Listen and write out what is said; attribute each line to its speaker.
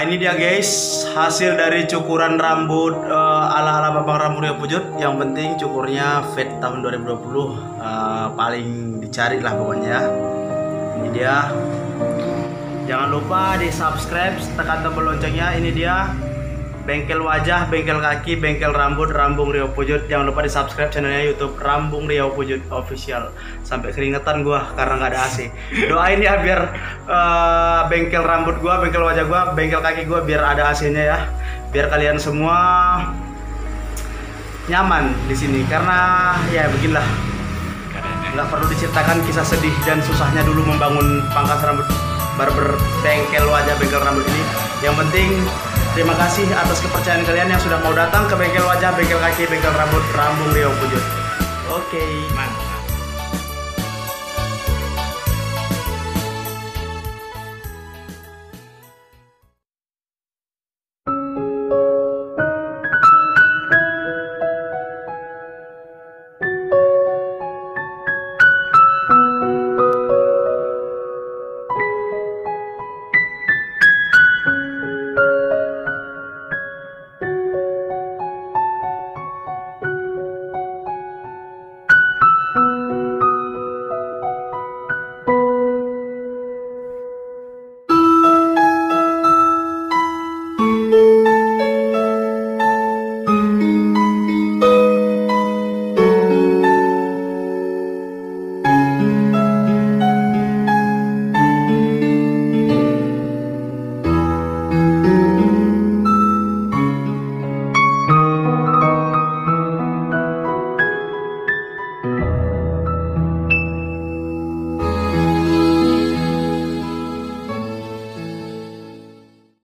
Speaker 1: ini dia guys, hasil dari cukuran rambut ala-ala Babang Rambut Rio Pujut. Yang penting cukurnya fit tahun 2020, paling dicari lah pokoknya ya. Ini dia. Jangan lupa di subscribe, tekan tombol loncengnya. Ini dia bengkel wajah, bengkel kaki, bengkel rambut Rambung Rio Pujut. Jangan lupa di subscribe channelnya YouTube Rambung Rio Pujut Official. Sampai keringetan gua karena nggak ada AC. Doain ya biar bengkel rambut gua, bengkel wajah gua, bengkel kaki gua biar ada AC-nya ya. Biar kalian semua nyaman di sini karena ya beginilah. Nggak perlu diceritakan kisah sedih dan susahnya dulu membangun pangkas rambut barber bengkel wajah, bengkel rambut ini. Yang penting terima kasih atas kepercayaan kalian yang sudah mau datang ke bengkel wajah, bengkel kaki, bengkel rambut Rambung Rio Pujut. Oke, mantap.